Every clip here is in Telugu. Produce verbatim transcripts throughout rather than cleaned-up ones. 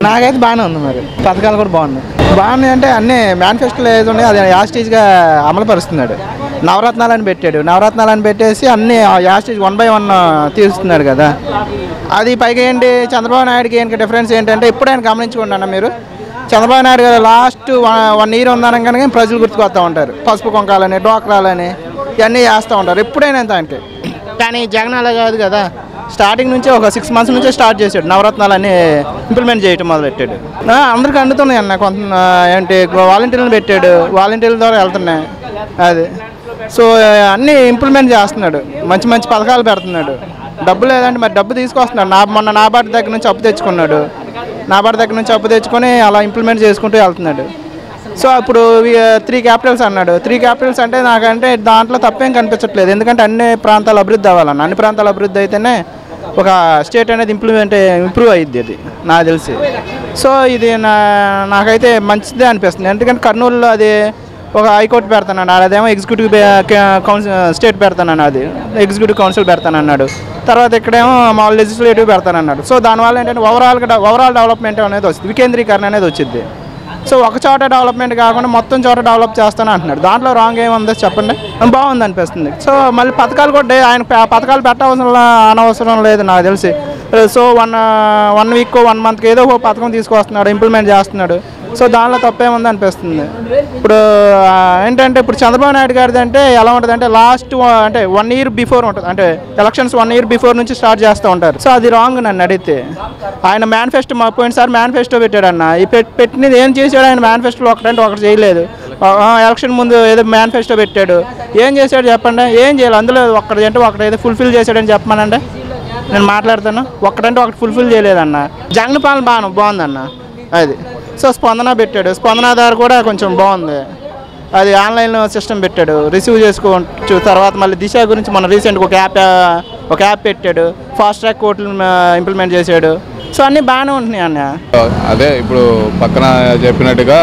నాకైతే బాగానే ఉంది. మరి పథకాలు కూడా బాగున్నాయి. బాగున్నాయి అంటే అన్ని మేనిఫెస్టోలో ఏది ఉన్నాయి అది యాస్టేజ్గా అమలు పరుస్తున్నాడు. నవరత్నాలని పెట్టాడు. నవరత్నాలని పెట్టేసి అన్ని యాస్టేజ్ వన్ బై వన్ తీరుస్తున్నాడు కదా. అది పైగా ఏంటి చంద్రబాబు నాయుడుకి ఏంటి డిఫరెన్స్ ఏంటంటే ఎప్పుడైనా గమనించుకోండి అన్న మీరు, చంద్రబాబు నాయుడు గారు లాస్ట్ వన్ ఇయర్ ఉందనగా కానీ ప్రజలు గుర్తుకొస్తూ ఉంటారు. పసుపు కొంకాలని డోక్రాలని ఇవన్నీ చేస్తూ ఉంటారు ఎప్పుడైనా ఎంత అంటే. కానీ జగన్ అలా కాదు కదా, స్టార్టింగ్ నుంచి ఒక సిక్స్ మంత్స్ నుంచే స్టార్ట్ చేశాడు. నవరత్నాలన్నీ ఇంప్లిమెంట్ చేయటం మొదలెట్టాడు. అందరికీ అందుతున్నాయి అన్న. కొంత ఏంటి వాలంటీర్లను పెట్టాడు, వాలంటీర్ల ద్వారా వెళ్తున్నాయి. అది సో అన్నీ ఇంప్లిమెంట్ చేస్తున్నాడు. మంచి మంచి పథకాలు పెడుతున్నాడు. డబ్బు లేదంటే మరి డబ్బు తీసుకొస్తున్నాడు. నా మొన్న నాబార్డు దగ్గర నుంచి అప్పు తెచ్చుకున్నాడు. నాబార్డు దగ్గర నుంచి అప్పు తెచ్చుకొని అలా ఇంప్లిమెంట్ చేసుకుంటూ వెళ్తున్నాడు. సో ఇప్పుడు త్రీ క్యాపిటల్స్ అన్నాడు. త్రీ క్యాపిటల్స్ అంటే నాకంటే దాంట్లో తప్పేం కనిపించట్లేదు. ఎందుకంటే అన్ని ప్రాంతాలు అభివృద్ధి అవ్వాలన్న. అన్ని ప్రాంతాలు అభివృద్ధి అయితేనే ఒక స్టేట్ అనేది ఇంప్లిమెంట్ ఇంప్రూవ్ అయ్యిద్ది. అది నాకు తెలిసి. సో ఇది నా నాకైతే మంచిదే అనిపిస్తుంది. ఎందుకంటే కర్నూలులో అది ఒక హైకోర్టు పెడతానన్నాడు, అదేమో ఎగ్జిక్యూటివ్ కౌన్సిల్ స్టేట్ పెడతానన్నాడు, అది ఎగ్జిక్యూటివ్ కౌన్సిల్ పెడతానన్నాడు. తర్వాత ఇక్కడేమో మామూలు లెజిస్లేటివ్ పెడతానన్నాడు. సో దానివల్ల ఏంటంటే ఓవరాల్గా ఓవరాల్ డెవలప్మెంట్ అనేది వస్తుంది, వికేంద్రీకరణ అనేది వచ్చింది. సో ఒక చోట డెవలప్మెంట్ కాకుండా మొత్తం చోట డెవలప్ చేస్తాను అంటున్నాడు. దాంట్లో రాంగ్ ఏముందో చెప్పండి. బాగుంది అనిపిస్తుంది. సో మళ్ళీ పథకాలు కూడా ఆయన పథకాలు పెట్టవసరం అనవసరం లేదు నాకు తెలిసి. So one one week one మంత్కి ఏదో ఒక పథకం తీసుకొస్తున్నాడు, ఇంప్లిమెంట్ చేస్తున్నాడు. సో దానిలో తప్పేముంది అనిపిస్తుంది. ఇప్పుడు ఏంటంటే ఇప్పుడు చంద్రబాబు నాయుడు గారిది అంటే ఎలా ఉంటుంది అంటే లాస్ట్ అంటే వన్ ఇయర్ బిఫోర్ ఉంటుంది, అంటే ఎలక్షన్స్ వన్ ఇయర్ బిఫోర్ నుంచి స్టార్ట్ చేస్తూ ఉంటారు. సో అది రాంగ్ నన్ను అడిగితే. ఆయన మేనిఫెస్టో మా పోయినసారి మేనిఫెస్టో పెట్టాడన్న. ఈ పెట్టినది ఏం చేశాడు ఆయన మేనిఫెస్టోలో ఒకటంటే ఒకటి చేయలేదు. ఎలక్షన్ ముందు ఏదో మేనిఫెస్టో పెట్టాడు, ఏం చేశాడు చెప్పండి. ఏం చేయాలి అందులో ఒకటి అంటే ఒకటి ఏదో ఫుల్ఫిల్ చేశాడని చెప్పమనండి. నేను మాట్లాడతాను. ఒకటంటే ఒకటి ఫుల్ఫిల్ చేయలేదన్న. జగన్ పాలన బాగా బాగుందన్న. అది సో స్పందన పెట్టాడు. స్పందన ద్వారా కూడా కొంచెం బాగుంది. అది ఆన్లైన్ సిస్టమ్ పెట్టాడు, రిసీవ్ చేసుకోవచ్చు. తర్వాత మళ్ళీ దిశ గురించి మన రీసెంట్గా ఒక యాప్ ఒక యాప్ పెట్టాడు. ఫాస్ట్ ట్రాక్ కోర్టులు ఇంప్లిమెంట్ చేశాడు. సో అన్నీ బాగానే ఉంటున్నాయి అన్న. అదే ఇప్పుడు పక్కన చెప్పినట్టుగా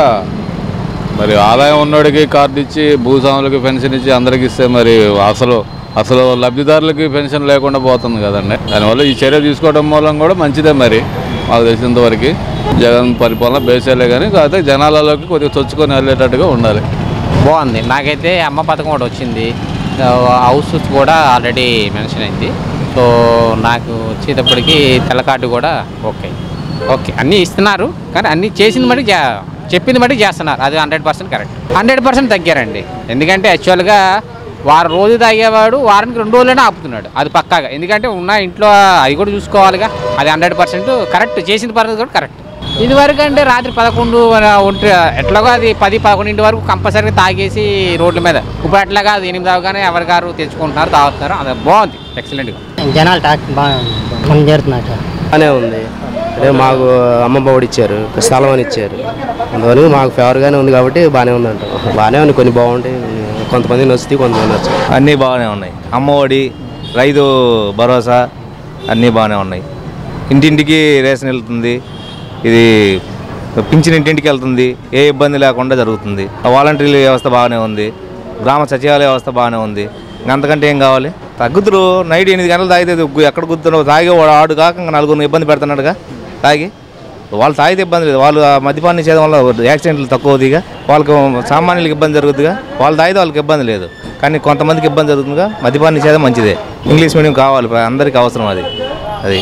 మరి ఆదాయం ఉన్నోడికి కార్డు ఇచ్చి భూస్వాములకి పెన్షన్ ఇచ్చి అందరికి ఇస్తే మరి అసలు అసలు లబ్ధిదారులకి పెన్షన్ లేకుండా పోతుంది కదండి. దానివల్ల ఈ చర్య తీసుకోవడం మూలం కూడా మంచిదే. మరి మాకు తెలిసినంతవరకు జగన్ పరిపాలన బేసేలే కానీ కాకపోతే జనాలలోకి కొద్దిగా చొచ్చుకొని వెళ్ళేటట్టుగా ఉండాలి. బాగుంది. నాకైతే అమ్మ పథకం ఒకటి వచ్చింది, హౌస్ కూడా ఆల్రెడీ మెన్షన్ అయింది. సో నాకు వచ్చేటప్పటికి తెల్ల కార్డు కూడా ఓకే ఓకే అన్నీ ఇస్తున్నారు. కానీ అన్నీ చేసింది బట్టి చెప్పింది బట్టి చేస్తున్నారు. అది hundred percent correct. Hundred percent తగ్గారండి. ఎందుకంటే యాక్చువల్గా వారం రోజు తాగేవాడు వారానికి రెండు రోజులైనా ఆపుతున్నాడు. అది పక్కాగా. ఎందుకంటే ఉన్న ఇంట్లో అవి కూడా చూసుకోవాలిగా. అది హండ్రెడ్ పర్సెంట్ కరెక్ట్. చేసిన పర్సెంట్ కూడా కరెక్ట్. ఇది వరకు అంటే రాత్రి పదకొండు ఒంటి ఎట్లాగో అది పది పదకొండింటి వరకు కంపల్సరీగా తాగేసి రోడ్ల మీద. ఇప్పుడు అట్లాగా అది ఎనిమిది అవగానే ఎవరికారు తెచ్చుకుంటున్నారు, తాగుతున్నారు. అది బాగుంది, ఎక్సలెంట్గా. జనాలు టాక్ బాగా జరుగుతున్నట్టు బాగానే ఉంది. అదే మాకు అమ్మమ్మ ఒడి ఇచ్చారు, స్థలం అని ఇచ్చారు. అందువల్ల మాకు ఫేవర్గానే ఉంది కాబట్టి బాగానే ఉందంట. బాగానే ఉంది. కొన్ని బాగుంటాయి, కొంతమంది నచ్చుతాయి, కొంతమంది నచ్చాయి. అన్నీ బాగానే ఉన్నాయి. అమ్మ ఒడి, రైతు భరోసా అన్నీ బాగానే ఉన్నాయి. ఇంటింటికి రేషన్ వెళ్తుంది. ఇది పింఛన్ ఇంటింటికి వెళ్తుంది. ఏ ఇబ్బంది లేకుండా జరుగుతుంది. వాలంటీర్ వ్యవస్థ బాగానే ఉంది. గ్రామ సచివాలయ వ్యవస్థ బాగానే ఉంది. అంతకంటే ఏం కావాలి? తగ్గుతురు. నైట్ ఎనిమిది గంటలు తాగితే ఎక్కడ గుర్తున్నావు? తాగే ఆడు కాక నలుగురిని ఇబ్బంది పెడుతున్నాడుగా తాగి. వాళ్ళు తాగితే ఇబ్బంది లేదు. వాళ్ళు మద్యపానం చేయడం వల్ల యాక్సిడెంట్లు తక్కువ అవుతాయిగా. వాళ్ళకి సామాన్యులకు ఇబ్బంది జరుగుతుందిగా. వాళ్ళు తాగితే వాళ్ళకి ఇబ్బంది లేదు. కానీ కొంతమందికి ఇబ్బంది జరుగుతుందిగా. మద్యపానం చేయడం మంచిదే. ఇంగ్లీష్ మీడియం కావాలి, అందరికీ అవసరం అది. అది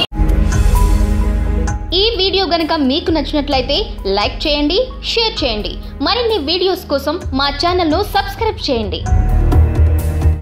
ఈ వీడియో గనుక మీకు నచ్చినట్లయితే లైక్ చేయండి, షేర్ చేయండి. మరిన్ని వీడియోస్ కోసం మా ఛానల్ను సబ్స్క్రైబ్ చేయండి.